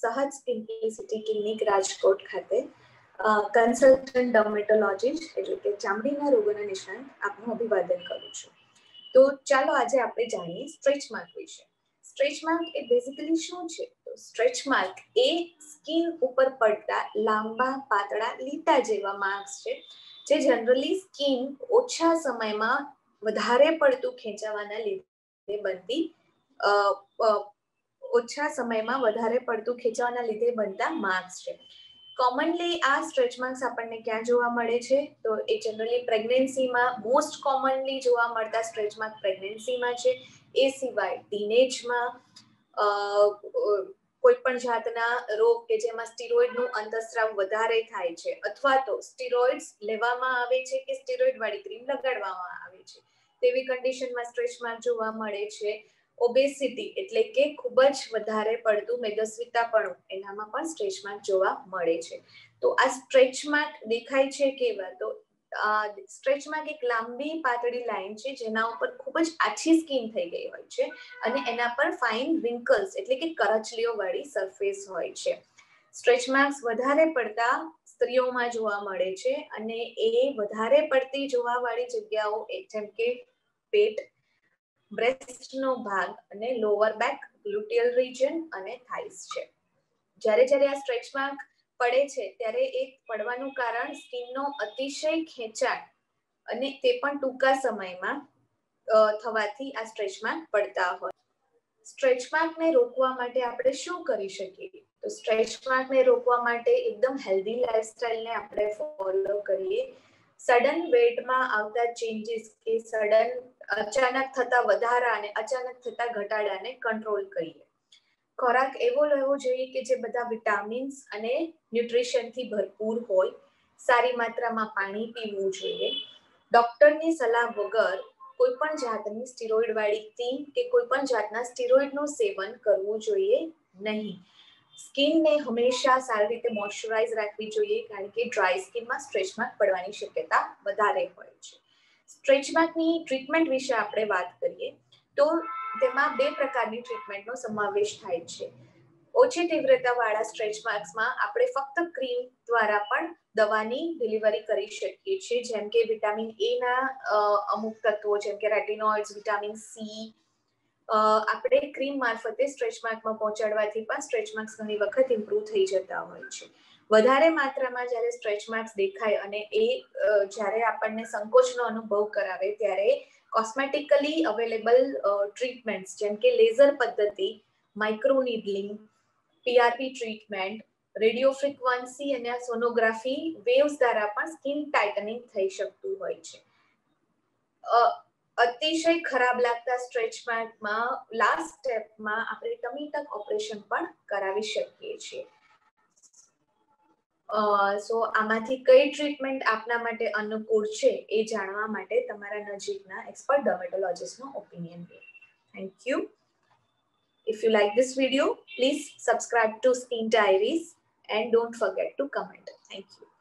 સહજ simplicity clinic Rajkot ખાતે consultant dermatologist એટલે કે ચામડીના રોગોના નિષ્ણાંત આપનું અભિવાદન કરું છું. તો ચાલો આજે આપણે જાણીએ સ્ટ્રેચ માર્ક વિશે. સ્ટ્રેચ માર્ક એ બેઝિકલી શું છે? તો સ્ટ્રેચ માર્ક એ સ્કિન ઉપર પડતા લાંબા પાતળા લીટા જેવા માર્ક્સ છે જે જનરલી સ્કિન ઓછા સમયમાં વધારે પડતું ખેંચાવાના લીધે બનતી ઓછા સમયમાં વધારે પડતું ખેંચાવાના લીધે બનતા માર્ક્સ છે. કોમનલી આ સ્ટ્રેચ માર્ક્સ આપણને ક્યાં જોવા મળે છે? તો એ જનરલી પ્રેગ્નન્સીમાં મોસ્ટ કોમનલી જોવા મળતા સ્ટ્રેચ માર્ક પ્રેગ્નન્સીમાં છે. એ સિવાય ટીનેજમાં કોઈ પણ જાતના રોગ કે જેમાં સ્ટીરોઇડનું અંતસ્ત્રાવ વધારે થાય છે અથવા તો સ્ટીરોઇડ્સ લેવામાં આવે છે કે સ્ટીરોઇડ વાળી ક્રીમ લગાડવામાં આવે છે તેવી કન્ડિશનમાં સ્ટ્રેચ માર્ક જોવા મળે છે. ઓબેસિટી એટલે કે ખૂબ જ વધારે પડતું મેદસ્વીતાપણું એનામાં પણ સ્ટ્રેચ માર્ક જોવા મળે છે. તો આ સ્ટ્રેચ માર્ક દેખાય છે કેવા? તો સ્ટ્રેચ માર્ક એક લાંબી પાતળી લાઈન છે જેના ઉપર ખૂબ જ આછી સ્કિન થઈ ગઈ હોય છે અને એના પર ફાઇન રિંકલ્સ એટલે કે કરચલીઓ વાળી સરફેસ હોય છે. સ્ટ્રેચ માર્ક્સ વધારે પડતા સ્ત્રીઓમાં જોવા મળે છે અને એ વધારે પડતી જોવા વાળી જગ્યાઓ જેમ કે પેટ, બ્રેસ્ટનો ભાગ અને લોઅર બેક, ગ્લુટિયલ રિજન અને થાઇસ છે. જ્યારે આ સ્ટ્રેચ માર્ક પડે છે ત્યારે એ પડવાનું કારણ સ્કિનનો અતિશય ખેંચાણ અને તે પણ ટૂંકા સમયમાં થવાથી આ સ્ટ્રેચ માર્ક પડતા હોય. સ્ટ્રેચ માર્કને રોકવા માટે આપણે શું કરી શકીએ? તો સ્ટ્રેચ માર્કને રોકવા માટે એકદમ હેલ્ધી લાઇફસ્ટાઇલને આપણે ફોલો કરીએ. સડન વેટમાં આવતા ચેન્જીસ કે સડન અચાનક થતા વધારા અને અચાનક થતા ઘટાડાને કંટ્રોલ કરીએ. ખોરાક એવો લેવો જોઈએ કે જે બધા વિટામિન્સ અને ન્યુટ્રિશનથી ભરપૂર હોય. સારી માત્રામાં પાણી પીવું જોઈએ. ડોક્ટરની સલાહ વગર કોઈ પણ જાતની સ્ટીરોઇડ વાળી ક્રીમ કે કોઈ પણ જાતના સ્ટીરોઇડનું સેવન કરવું જોઈએ નહીં. સ્કિનને હંમેશા સારી રીતે મોઇશ્ચરાઇઝ રાખવી જોઈએ કારણ કે ડ્રાય સ્કિનમાં સ્ટ્રેચ માર્ક પડવાની શક્યતા વધારે હોય છે. સ્ટ્રેચ માર્કની ટ્રીટમેન્ટ વિશે આપણે વાત કરીએ તો તેમાં 2 પ્રકારની ટ્રીટમેન્ટનો સમાવેશ થાય છે. ઓછી તીવ્રતાવાળા સ્ટ્રેચ માર્ક્સમાં આપણે ફક્ત ક્રીમ દ્વારા પણ દવાની ડિલિવરી કરી શકીએ છીએ જેમ કે વિટામિન એ ના અમુક તત્વો જેમ કે રેટિનોઇડ્સ, વિટામિન સી આપણે ક્રીમ મારફતે સ્ટ્રેચ માર્કમાં પહોંચાડવાથી પણ સ્ટ્રેચ માર્ક્સ ઘણી વખત ઇમ્પ્રૂવ થઈ જતા હોય છે. વધારે માત્રામાં જ્યારે સ્ટ્રેચ માર્ક્સ દેખાય અને એ જ્યારે આપણને સંકોચનો અનુભવ કરાવે ત્યારે કોસ્મેટિકલી અવેલેબલ ટ્રીટમેન્ટ્સ જેમ કે લેઝર પદ્ધતિ, microneedling, PRP treatment, radio frequency અને સોનોગ્રાફી વેવ્સ દ્વારા પણ સ્કિન ટાઇટનિંગ થઈ શકતું હોય છે. અતિશય ખરાબ લાગતા સ્ટ્રેચ માર્કમાં લાસ્ટ સ્ટેપમાં આપણે ટમી ટક ઓપરેશન પણ કરાવી શકીએ છીએ. સો આમાંથી કઈ ટ્રીટમેન્ટ આપના માટે અનુકૂળ છે એ જાણવા માટે તમારા નજીકના એક્સપર્ટ ડર્મેટોલોજિસ્ટનો ઓપિનિયન લો. Thank you. If you like this video, please subscribe to Skin Diaries and don't forget to comment. Thank you.